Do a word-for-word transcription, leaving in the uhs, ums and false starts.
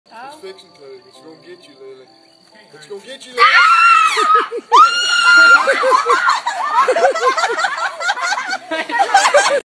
Oh. It's fiction, Chloe. It's gonna get you, Lily. It's gonna get you, Lily.